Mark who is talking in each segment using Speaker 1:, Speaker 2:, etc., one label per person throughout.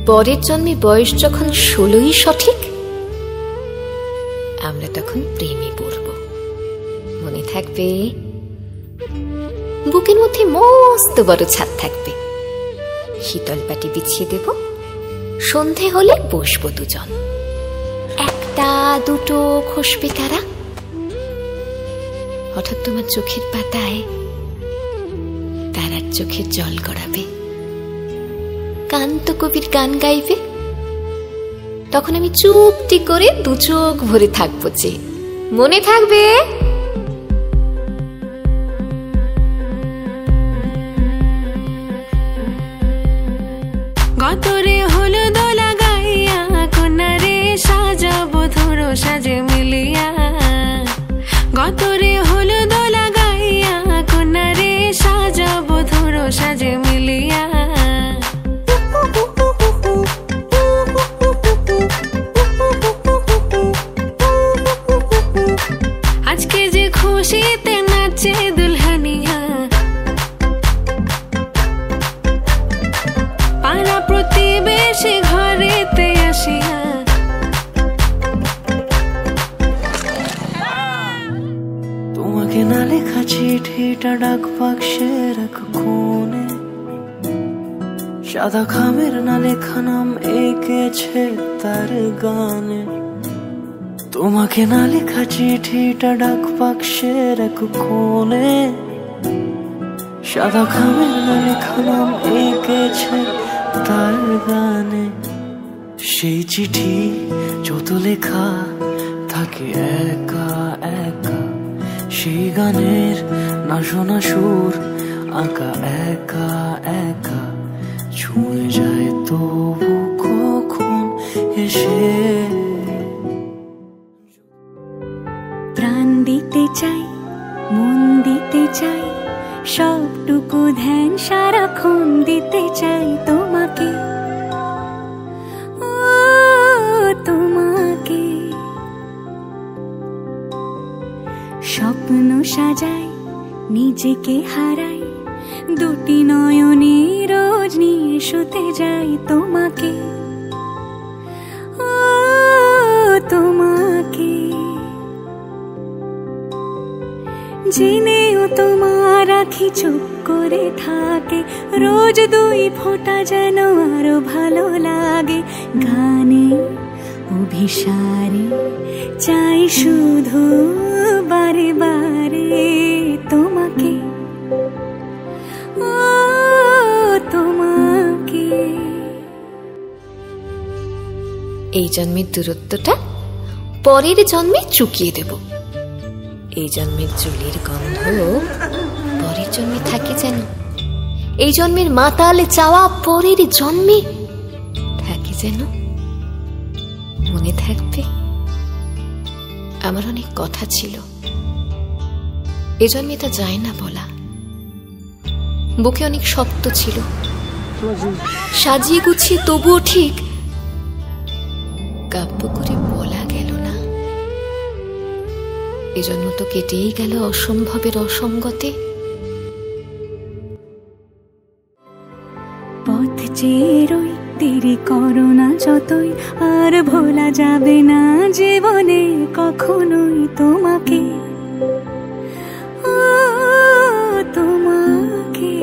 Speaker 1: পরের জন্মে বয়স যখন 16ই সঠিক, আমরা তখন প্রেমে পড়ব। মনে থাকবে? বুকের মধ্যে মস্ত বড় ছাদ থাকবে, শীতল পাটি বিছিয়ে দেব, সন্ধে হলে বসবো দুজন। একটা দুটো খসবে কারা, হঠাৎ তোমার চোখের পাতায় তারার চোখের জল গড়াবে, কান্ত কবির গান গাইবে, তখন আমি চুপটি করে দু চোখ ভরে থাকবো যে। মনে থাকবে?
Speaker 2: গতরে হলো দোলা গাইয়া, কোনারে সাজাবো ধরো সাজে মিলিয়া। গতরে হলো দোলা গাইয়া, কোনারে সাজাবো ধরো সাজে মিলিয়া। আজকে যে খুশিতে নাচে দুলহানিয়া, পাড়া প্রতিবেশী ঘরেতে আসিয়া।
Speaker 3: তোমাকে না লেখা চিঠিটা ডাক বাক্সের এক কোণে, সাদা খামের না লেখা নাম এঁকেছে তার গানে। তোমাকে না লেখা চিঠিটা ডাক বাক্সের এক কোণে, সাদা খামের না লেখা নাম এঁকেছে তার গানে। সেই চিঠি যত লেখা থাকে একা একা, সেই গানের না শোনা সুর আঁকা একা একা, ছুঁয়ে যায় তবু কখন এসে।
Speaker 2: প্রাণ দিতে চাই, মন দিতে চাই, সবটুকু ধ্যান সারাক্ষণ দিতে চাই তোমাকে, ও তোমাকে। স্বপ্ন সাজাই, নিজেকে হারাই, দুটি নয়নে রোজ নিয়ে শুতে যাই তোমাকে, ও তোমাকে। জেনেও তোমার আখি চুপ করে থাকে, রোজ দুই ফোঁটা যেন আরো ভালো লাগে। গানে অভিসারে চাই শুধু বারে বারে তোমাকে, ও তোমাকে।
Speaker 1: এই জন্মের দূরত্বটা পরের জন্মে চুকিয়ে দেব। এই জন্মের চুলের গন্ধ পরের জন্মে থাকে যেন, এই জন্মের মাতালে চাওয়া পরের জন্মে থাকে যেন। মনে থাকবে? আমার অনেক কথা ছিল, এ জন্মে তা যায় না বলা। বুকে অনেক শক্ত ছিল, সাজিয়ে গুছিয়ে তবুও ঠিক কাব্য করে বলা গেল না। এজন্য তো কেটেই গেল অসম্ভবের অসঙ্গতে।
Speaker 2: পথ চেয়ে রই, দেরি করো না যতই, আর ভোলা যাবে না জীবনে কখনোই তোমাকে, ও তোমাকে।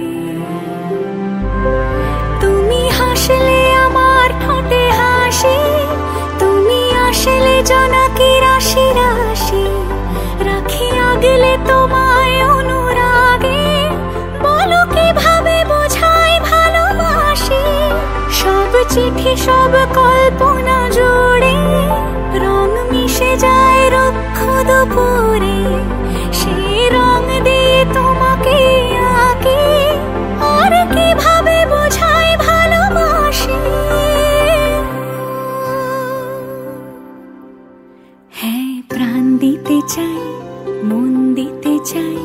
Speaker 2: তুমি হাসলে আমার ঠোঁটে হাসি, তুমি আসলে জোনাকি রাশি রাশি, রাখি আগলে তোমায় অনুরাগে, বলো কিভাবে বোঝাই ভালোবাসি। সব চিঠি সব কল্পনা জুড়ে রং মিশে যায় রুক্ষ দুপুরে, সেই রং দিয়ে তোমাকে আঁকি, আর কিভাবে বোঝাই ভালোবাসি। হ্যাঁ, প্রাণ দিতে চাই, মন দিতে চাই,